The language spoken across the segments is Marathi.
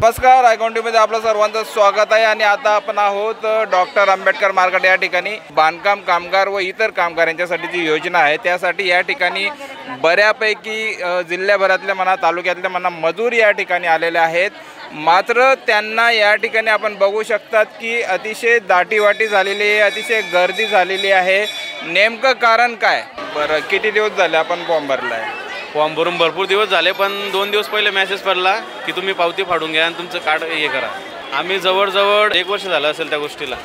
नमस्कार, आयकॉन टीव्हीमध्ये आपलं सर्वांचं स्वागत आहे आणि आता आपण आहोत डॉक्टर आंबेडकर मार्केट या ठिकाणी बांधकाम कामगार व इतर कामगारांच्यासाठी जी योजना आहे त्यासाठी या ठिकाणी बऱ्यापैकी जिल्ह्याभरातल्या म्हणा तालुक्यातल्या म्हणा मजूर या ठिकाणी आलेले आहेत। मात्र त्यांना या ठिकाणी आपण बघू शकतात की अतिशय दाटीवाटी झालेली आहे, अतिशय गर्दी झालेली आहे। नेमकं कारण काय? बरं, किती दिवस झाले आपण फॉर्म भरला आहे? फॉर्म भरून भरपूर दिवस झाले, पण 2 दिवस पहिले मेसेज पडला की तुम्ही पावती फाडून घ्या आणि तुमचं कार्ड हे करा। आम्ही जवळजवळ 1 वर्ष झालं असेल त्या गोष्टीला।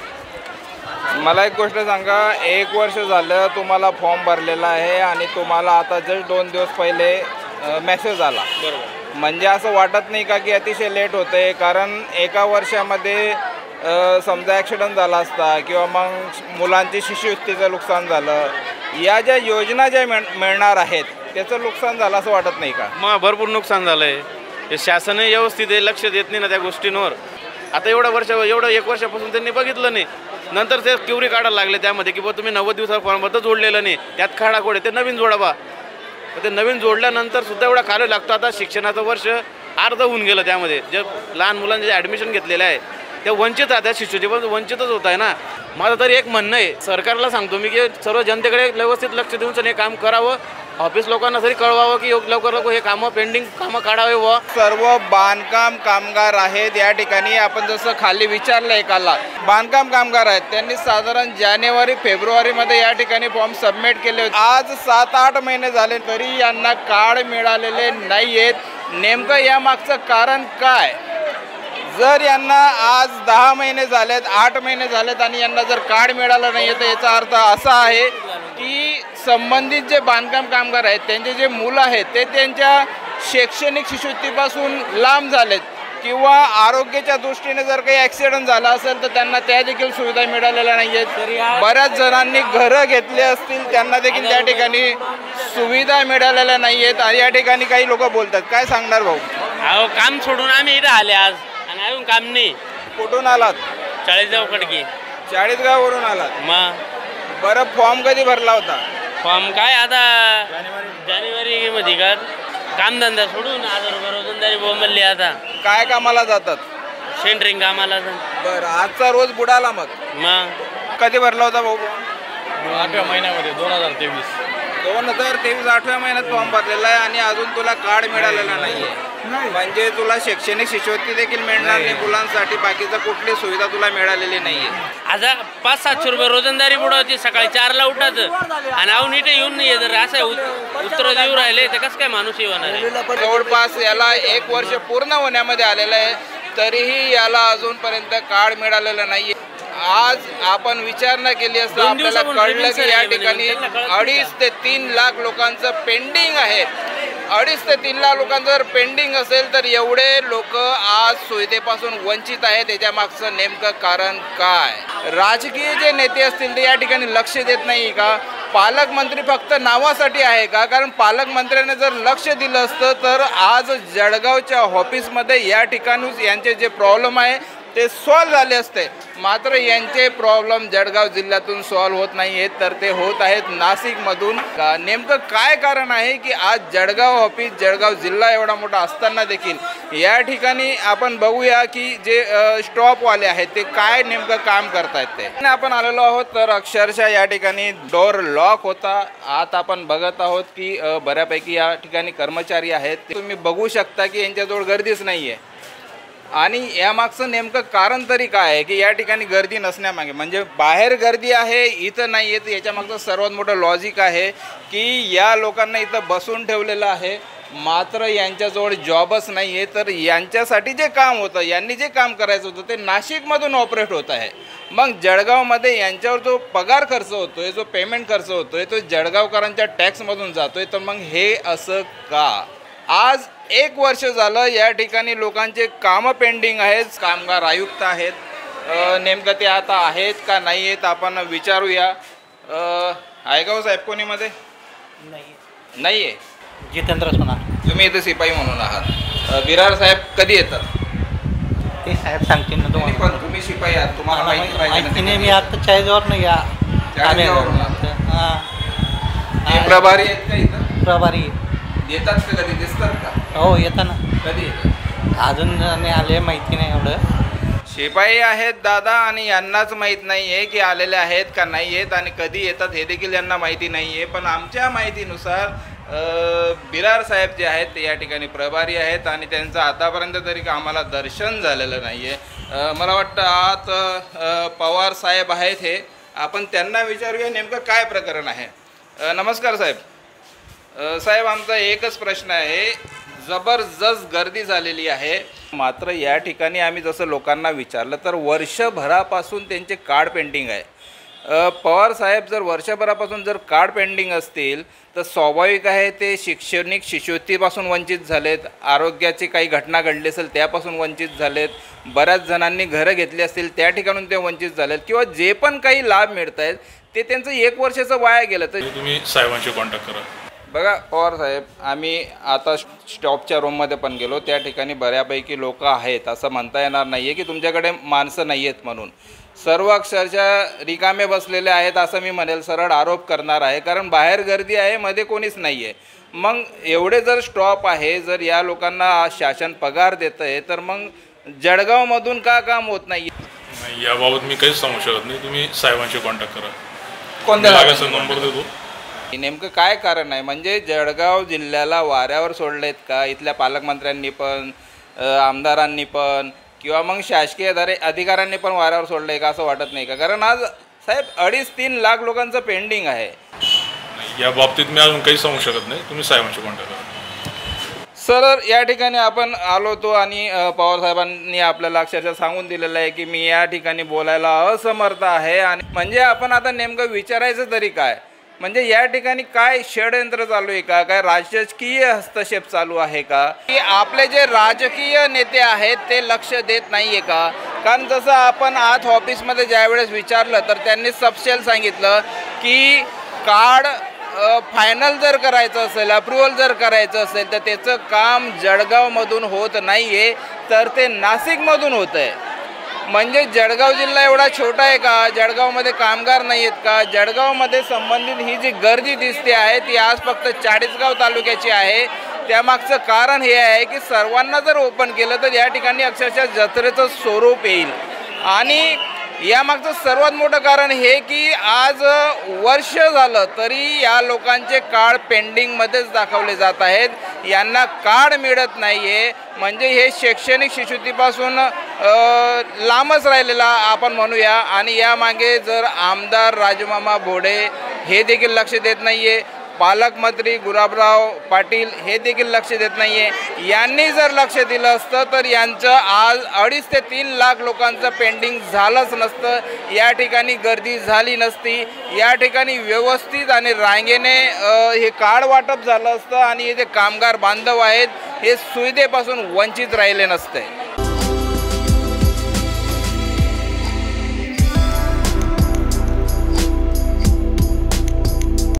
मला एक गोष्ट सांगा, 1 वर्ष झालं तुम्हाला फॉर्म भरलेला आहे आणि तुम्हाला आता जस्ट 2 दिवस पहिले मेसेज आला, बरोबर? म्हणजे असं वाटत नाही का की अतिशय लेट होते? कारण 1 वर्षामध्ये समजा ॲक्सिडेंट झाला असता किंवा मग मुलांची शिष्यवृत्तीचं नुकसान झालं, या ज्या योजना ज्या मिळणार आहेत त्याचं नुकसान झालं असं वाटत नाही का? मग भरपूर नुकसान झालं आहे। हे शासनही व्यवस्थित लक्ष देत नाही ना त्या गोष्टींवर। आता एवढं 1 वर्षापासून त्यांनी बघितलं नाही, नंतर ते क्युरी काढायला लागले त्यामध्ये की बा तुम्ही 90 दिवसा फॉर्मबद्दल जोडलेलं नाही, त्यात खाडा खोडे ते नवीन जोडावा। ते नवीन जोडल्यानंतर सुद्धा एवढा काळ लागतो। आता शिक्षणाचं वर्ष अर्ध होऊन गेलं, त्यामध्ये जे लहान मुलांचे जे ॲडमिशन घेतलेलं आहे ते वंचित आहे, त्या शिष्यवृत्ती पण वंचितच होत आहे ना। माझं तरी एक म्हणणं आहे, सरकारला सांगतो मी की सर्व जनतेकडे व्यवस्थित लक्ष देऊन हे काम करावं, ऑफिस लोकांना तरी कळवावं की लवकर हे कामं पेंडिंग कामं काढावे। व सर्व बांधकाम कामगार आहेत या ठिकाणी। आपण जसं खाली विचारलं एकाला, बांधकाम कामगार आहेत, त्यांनी साधारण जानेवारी फेब्रुवारीमध्ये या ठिकाणी फॉर्म सबमिट केले होते। आज 7-8 महिने झाले तरी यांना कार्ड मिळालेले नाही आहेत। नेमकं यामागचं कारण काय? जर यांना आज 10 महिने झालेत, 8 महिने झालेत आणि यांना जर कार्ड मिळालं नाही तर याचा अर्थ असा आहे की संबंधित जे बांधकाम कामगार आहेत त्यांचे जे मुलं आहेत ते त्यांच्या शैक्षणिक शिष्यवृत्तीपासून लांब झालेत किंवा आरोग्याच्या दृष्टीने जर काही ॲक्सिडेंट झाला असेल तर त्यांना त्या देखील सुविधा मिळालेल्या नाही आहेत। बऱ्याच जणांनी घरं घेतले असतील, त्यांना देखील त्या ठिकाणी सुविधा मिळालेल्या नाही आहेत। आणि या ठिकाणी काही लोक बोलतात, काय सांगणार भाऊ? अहो, काम सोडून आम्ही इथं आले आज आणि अजून काम नाही। कुठून आलात? चाळीसगाव खडकी। चाळीसगाववरून आलात? मग बरं, फॉर्म कधी भरला होता? फॉर्म काय आता जानेवारी मध्ये का कामधंदा सोडून 1000 रुपये रोजंदारी बोंबलली। आता काय कामाला जातात? सेंटरिंग कामाला। बरं, आजचा रोज बुडाला मग कधी भरला होता भाऊ? 8व्या महिन्यामध्ये 2023 8व्या महिन्यात फॉर्म भरलेला आहे आणि अजून तुला कार्ड मिळालेला नाहीये, म्हणजे तुला शैक्षणिक शिष्यवृत्ती देखील मिळणार नाही मुलांसाठी, बाकीचं कुठली सुविधा तुला मिळालेली नाहीये। आता 500-700 रुपये रोजंदारी बुडवते, सकाळी 4ला उठायचं आणि आऊन इथे येऊन नाही जर असं उत्तर देऊ राहिले तर कसं काय माणूस येणार आहे? जवळपास याला 1 वर्ष पूर्ण होण्यामध्ये आलेलं आहे तरीही याला अजूनपर्यंत कार्ड मिळालेलं नाहीये। आज आपण विचारणा केली असता आपल्याला कळलं की या ठिकाणी 2.5 ते 3 लाख लोकांचं पेंडिंग आहे। 2.5 ते 3 लाख लोकांचं जर पेंडिंग असेल तर एवढे लोक आज सुविधेपासून वंचित आहेत। त्याच्या मागचं नेमकं कारण काय? राजकीय जे नेते असतील ते या ठिकाणी लक्ष देत नाही का? पालकमंत्री फक्त नावासाठी आहे का? कारण पालकमंत्र्याने जर लक्ष दिलं असतं तर आज जळगावच्या ऑफिसमध्ये या ठिकाणी यांचे जे प्रॉब्लेम आहे ते सॉल्व झाले असते। मात्र यांचे प्रॉब्लेम जळगाव जिल्ह्यातून सॉल्व होत नाही आहेत तर ते होत आहेत नाशिकमधून। नेमकं काय कारण आहे की आज जळगाव ऑफिस, जळगाव जिल्हा एवढा मोठा असताना देखील या ठिकाणी आपण बघूया की जे स्टॉपवाले आहेत ते काय नेमकं काम करतायत ते। आपण आलेलो आहोत तर अक्षरशः या ठिकाणी डोर लॉक होता। आता आपण बघत आहोत की बऱ्यापैकी या ठिकाणी कर्मचारी आहेत, तुम्ही बघू शकता की यांच्याजवळ गर्दीच नाही आहे। आणि यामागचं नेमकं कारण तरी काय आहे की या ठिकाणी गर्दी नसण्यामागे, म्हणजे बाहेर गर्दी आहे इथं नाही आहे, याच्यामागचं सर्वात मोठं लॉजिक आहे की या लोकांना इथं बसून ठेवलेलं आहे मात्र यांच्याजवळ जॉबच नाही आहे। तर यांच्यासाठी जे काम होतं, यांनी जे काम करायचं होतं ते नाशिकमधून ऑपरेट होत आहे, मग जळगावमध्ये यांच्यावर जो पगार खर्च होतो आहे, जो पेमेंट खर्च होतो आहे तो जळगावकरांच्या टॅक्समधून जातो आहे। तर मग हे असं का? आज 1 वर्ष झालं या ठिकाणी लोकांचे कामं पेंडिंग आहेत। कामगार आयुक्त आहेत, नेमकं ते आता आहेत का नाही आहेत आपण विचारूया। आहे का साहेब कोणीमध्ये? नाही आहे। जितेंद्र सोनार। तुम्ही इथे शिपाई म्हणून आहात। विरार साहेब कधी येतात? ते साहेब सांगतील ना तुम्हाला। पण तुम्ही शिपाई आहात, तुम्हाला माहिती नाही। मी आता चाळीसगावरून या प्रभारी आहेत का इथं? प्रभारी येतात का? कधी दिसतात का? हो, येताना कधी येतात? अजून नाही आले, माहिती नाही एवढं. शिपाई आहेत दादा आणि यांनाच माहीत नाही आहे की आलेले आहेत का नाही आहेत आणि कधी येतात हे देखील यांना माहिती नाही आहे. पण आमच्या माहितीनुसार बिरार साहेब जे आहेत ते या ठिकाणी प्रभारी आहेत आणि त्यांचं आतापर्यंत तरी आम्हाला दर्शन झालेलं नाही आहे. मला वाटतं आत पवार साहेब आहेत हे, आपण त्यांना विचारूया नेमकं काय प्रकरण आहे. नमस्कार साहेब. साहेब आमचा एकच प्रश्न आहे, जबरदस्त गर्दी झालेली आहे, मात्र या ठिकाणी आम्ही जसं लोकांना विचारलं तर वर्षभरापासून त्यांचे कार्ड पेंडिंग आहे. पवार साहेब जर वर्षभरापासून जर कार्ड पेंडिंग असतील तर स्वाभाविक आहे ते शैक्षणिक शिष्यवृत्तीपासून वंचित झालेत, आरोग्याची काही घटना घडली असेल त्यापासून वंचित झालेत, बऱ्याच जणांनी घरं घेतली असतील त्या ठिकाणून ते वंचित झालेत, किंवा जे पण काही लाभ मिळत आहेत ते त्यांचं 1 वर्षाचं वाया गेलं. तर तुम्ही साहेबांशी कॉन्टॅक्ट करा. बघा पवार साहेब, आम्ही आता स्टॉपच्या रूममध्ये पण गेलो, त्या ठिकाणी बऱ्यापैकी लोक आहेत, असं म्हणता येणार नाही आहे की तुमच्याकडे माणसं नाही आहेत म्हणून. सर्व अक्षरशः रिकामे बसलेले आहेत असं मी म्हणेल, सरळ आरोप करणार आहे, कारण बाहेर गर्दी आहे, मध्ये कोणीच नाही आहे. मग एवढे जर स्टॉप आहे, जर या लोकांना शासन पगार देतं आहे, तर मग जळगावमधून का काम होत नाही? याबाबत मी काहीच सांगू शकत नाही. तुम्ही साहेबांशी कॉन्टॅक्ट करा. कोणत्या नंबर देतो. नेमकं काय कारण आहे? म्हणजे जळगाव जिल्ह्याला वाऱ्यावर सोडलेत का इथल्या पालकमंत्र्यांनी पण, आमदारांनी पण, किंवा मग शासकीय अधिकाऱ्यांनी पण वाऱ्यावर सोडलं आहे का, असं वाटत नाही का? कारण आज साहेब 2.5-3 लाख लोकांचं पेंडिंग आहे. या बाबतीत मी अजून काही सांगू शकत नाही. तुम्ही साहेबांशी कॉन्टॅक्ट करा. सर या ठिकाणी आपण आलो होतो आणि पवार साहेबांनी आपल्याला अक्षरशः सांगून दिलेलं आहे की मी या ठिकाणी बोलायला असमर्थ आहे. आणि म्हणजे आपण आता नेमकं विचारायचं तरी काय, म्हणजे या ठिकाणी काय षडयंत्र चालू आहे का, काय राजकीय हस्तक्षेप चालू आहे का, की आपले जे राजकीय नेते आहेत ते लक्ष देत नाही आहे का? कारण जसं आपण आत ऑफिसमध्ये ज्यावेळेस विचारलं तर त्यांनी सबशेल सांगितलं की कार्ड फायनल जर करायचं असेल, अप्रुव्हल जर करायचं असेल तर त्याचं काम जळगावमधून होत नाही आहे, तर ते नाशिकमधून होतं आहे. म्हणजे जळगाव जिल्हा एवढा छोटा आहे का? जळगावमध्ये कामगार नाही आहेत का? जळगावमध्ये संबंधित ही जी गर्दी दिसते आहे ती आज फक्त चाळीसगाव तालुक्याची आहे. त्यामागचं कारण हे आहे की सर्वांना जर ओपन केलं तर या ठिकाणी अक्षरशः जत्रेचं स्वरूप येईल. आणि यामागचं सर्वात मोठं कारण हे की आज वर्ष झालं तरी या लोकांचे कार्ड पेंडिंगमध्येच दाखवले जात आहेत, यांना कार्ड मिळत नाही आहे. म्हणजे हे शैक्षणिक शिष्यवृत्तीपासून लांबच राहिलेला आपण म्हणूया. आणि यामागे जर आमदार राजूमामा भोडे हे देखील लक्ष देत नाही आहे, पालकमंत्री गुलाबराव पाटील हे देखील लक्ष देत नाही आहे. यांनी जर लक्ष दिलं असतं तर यांचं आज 2.5 ते 3 लाख लोकांचं पेंडिंग झालंच नसतं, या ठिकाणी गर्दी झाली नसती, या ठिकाणी व्यवस्थित आणि रांगेने हे कार्ड वाटप झालं असतं आणि हे जे कामगार बांधव आहेत हे सुविधेपासून वंचित राहिले नसते.